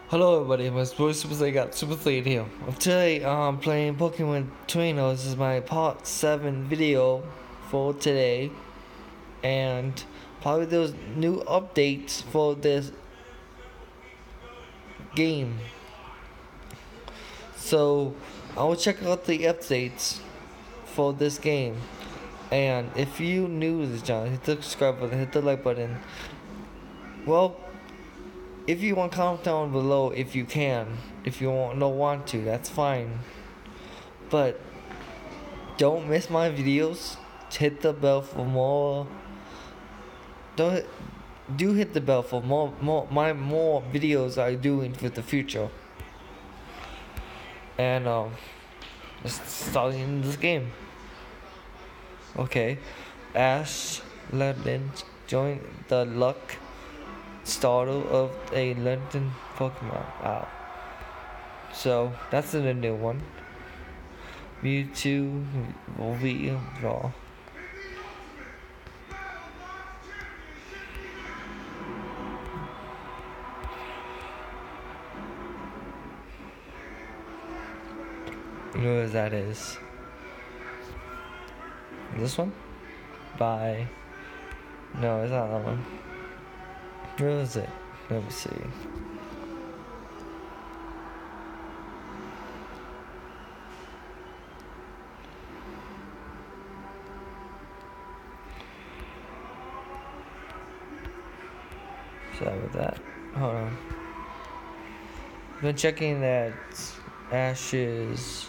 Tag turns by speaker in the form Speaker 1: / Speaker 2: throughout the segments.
Speaker 1: Hello everybody, my voice Super Saiyan got Super Saiyan here. Today I'm playing Pokemon Torino. This is my part 7 video for today. And probably there's new updates for this game. So I will check out the updates for this game. And if you new to this channel, hit the subscribe button, hit the like button. Well, if you want, comment down below if you can. If you don't want to, that's fine. But don't miss my videos. Hit the bell for more. Don't do hit the bell for more videos I doing for the future. And just starting this game. Okay, Ash Legend join the luck starter of a London Pokemon. Wow. So that's in a new one. Mewtwo will be raw. You know what that is? This one? Bye. No, it's not that one. Where is it? Let me see. Sorry about that. Hold on. Been checking that Ash's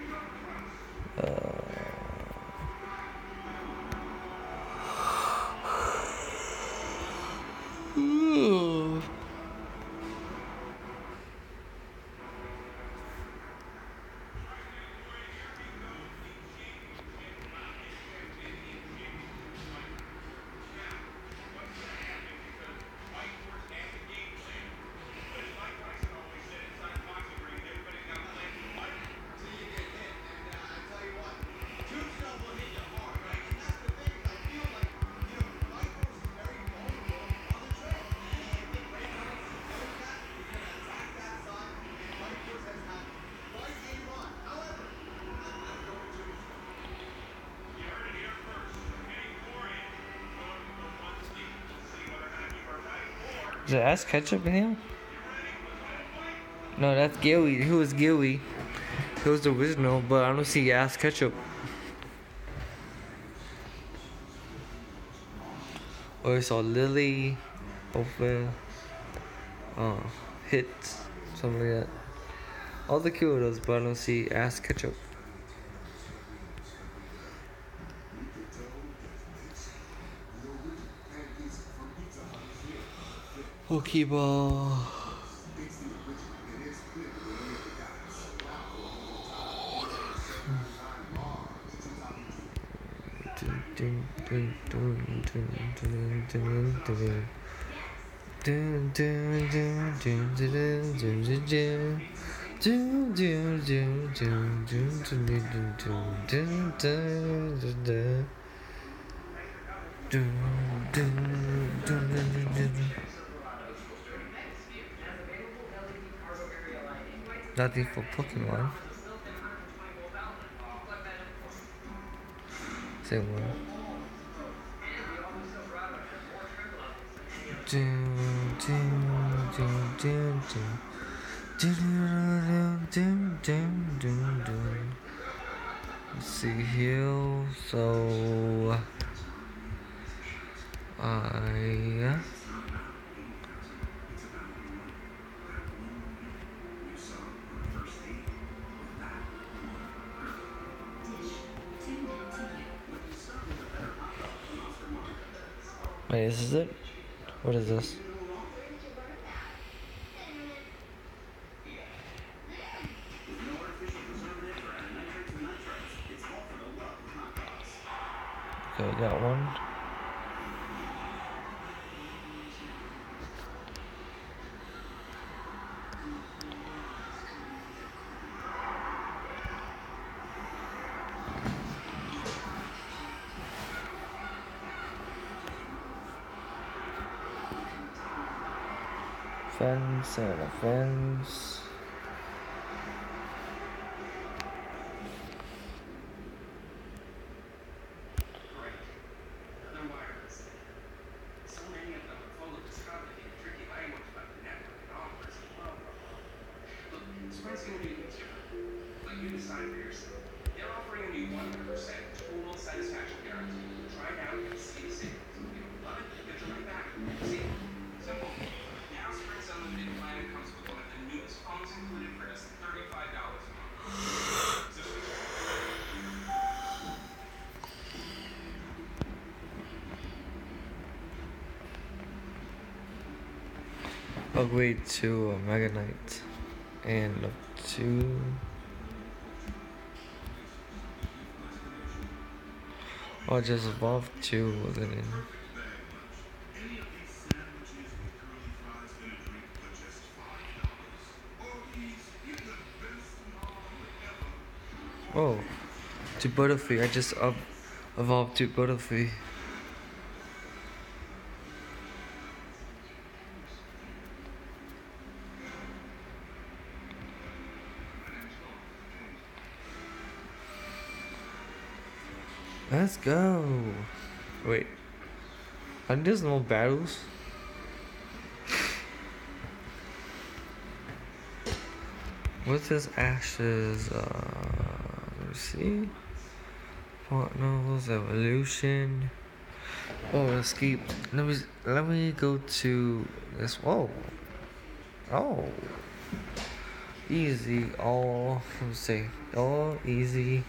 Speaker 1: is it Ash Ketchup in here? No, that's Gilly. Who was Gilly? He was the original, but I don't see Ash Ketchup. Or I saw Lily, open, hit, something like that. All the keywords, but I don't see Ash Ketchup. Pokeball. Nothing for Pokemon. Say one. Let's see here. So I wait, this is it? What is this? Okay, got one. offense. Upgrade to a Mega Knight and up to or just evolve to within it. Oh, to Butterfree. I just evolved to Butterfree. Let's go. Wait. And there's no battles. What's this Ashes? Let me see. Partners, Evolution. Oh, let's keep. Let me go to this. Whoa. Oh. Easy. All. Let me see. All easy.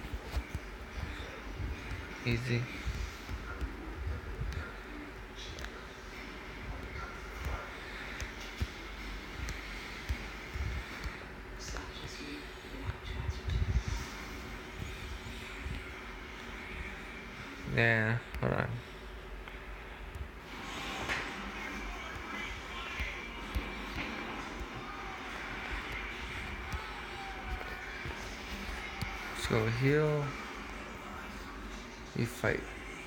Speaker 1: Easy. Yeah, hold on. Let's go heal. You fight.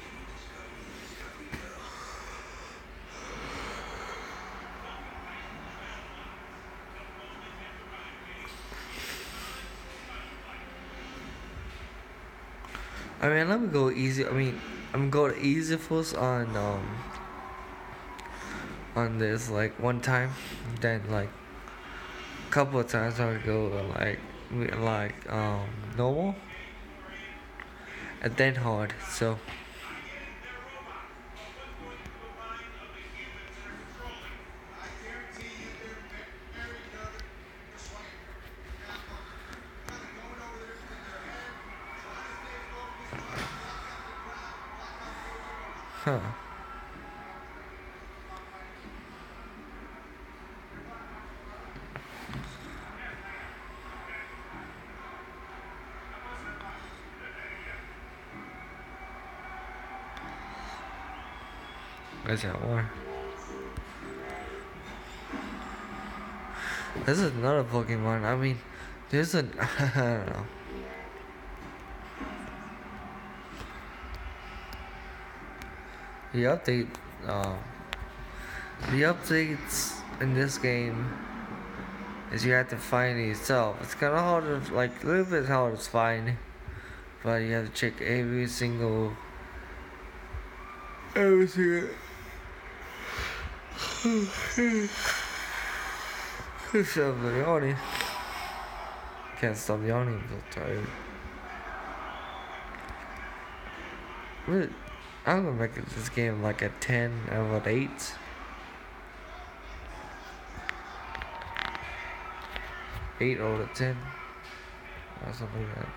Speaker 1: I mean, let me go easy. I'm going easy first on this like one time, then like a couple of times I would go normal, and then hard. So huh. There's that one. This is another Pokemon. I mean, there's a I don't know. The update, um, the updates in this game is you have to find it yourself. It's kind of hard to like a little bit hard to find, but you have to check every single. Stop yawning. Can't stop yawning. I'm so tired. Really, I'm gonna make this game like a 10 out of 8. 8 out of 10. Or something like that.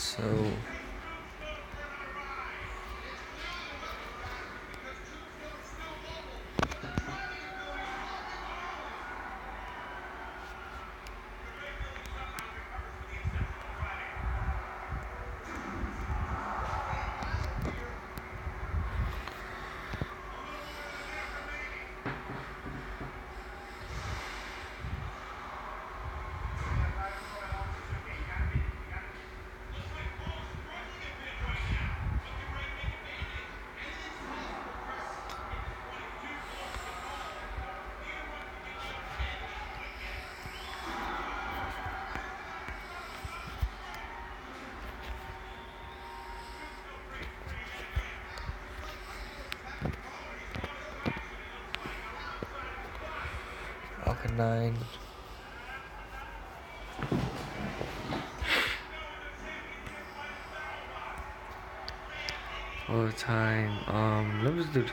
Speaker 1: So okay, 9. Overtime. Let me just do this.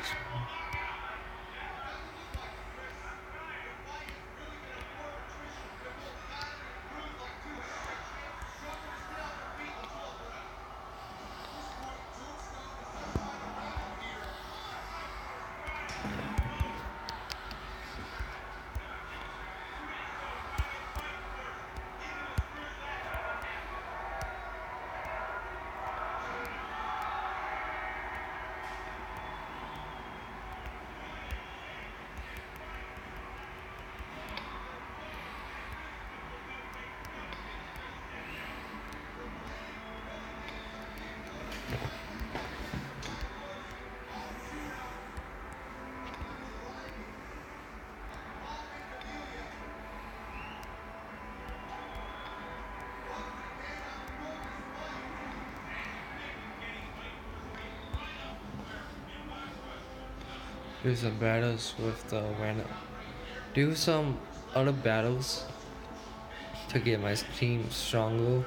Speaker 1: Do some battles with the random. Do some other battles to get my team stronger,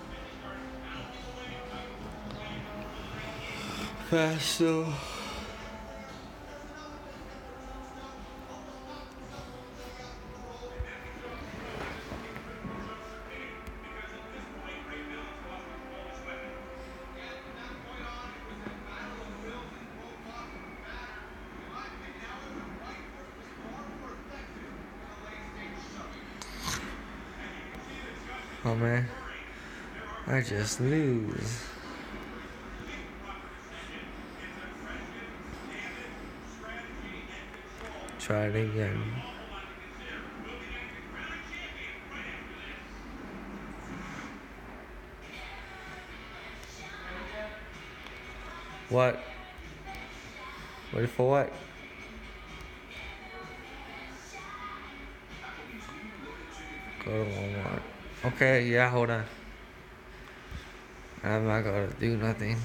Speaker 1: faster. Oh man, I just lose. Try it again. What? Ready for what? Go to Walmart. Okay, yeah, hold on. I'm not gonna do nothing.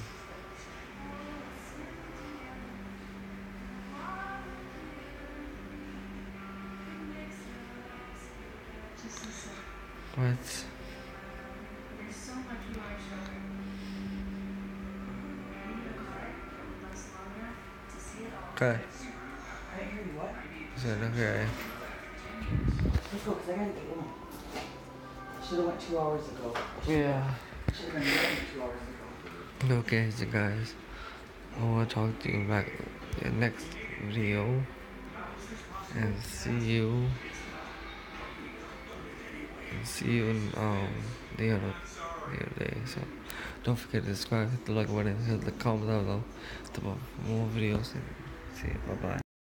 Speaker 1: What? Okay. Is that okay?
Speaker 2: Let's go, because I gotta get home. Should have went 2 hours ago.
Speaker 1: Yeah.
Speaker 2: Should have been ready 2 hours ago.
Speaker 1: Okay, so guys, I wanna talk to you back in the next video, and see you in the other day. So don't forget to subscribe, hit the like button, hit the comment down below for more videos, and see you. Bye bye.